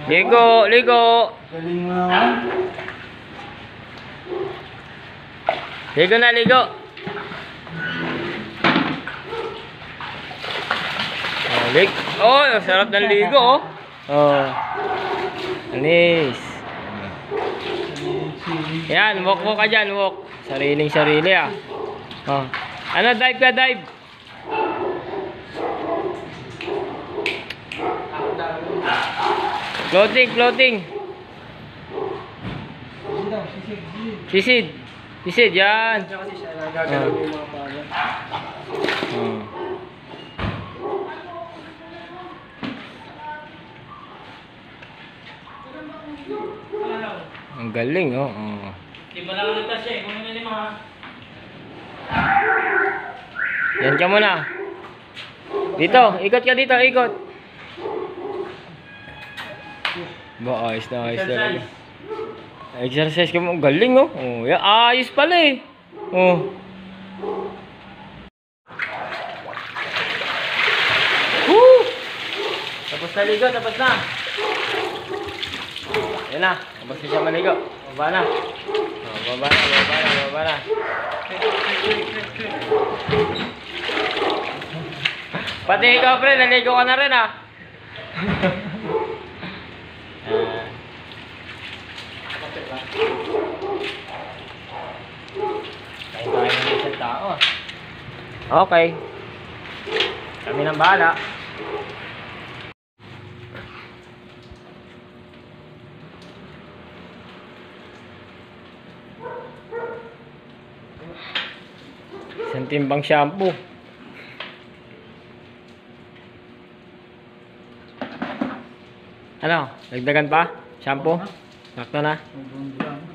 Ligo, ligo. Galing mo naman. Ligo na, ligo. Oh, sarap ng ligo, oh. Oh. Anis. Yan, walk ka dyan, walk. Sariling-sarili, ah. Oh. Ano, dive ka, dive. Floating, floating. Sisid. Sisid, yan. Ang galing, oh. Di ba lang ulit kasi? Kung hindi mo Yan ka muna. Dito, ikot ka dito, ikot. Ba, ayos na, ayos na. Exercise ka mo, ang galing, oh. Oh, yan, ayos pala, eh. Oh. Woo! Tapos na ligo, tapos na. Yan na, tapos na siya maligo. Baba na. Oh, baba na, baba na, baba na. Pati ikaw, pre, naligo ka na rin, ah. Kain tayo ng isang tao, ah. Okay. Kami nang bahala. Isang timbang shampoo. Ano? Dagdagan pa? Shampoo? Sakto na?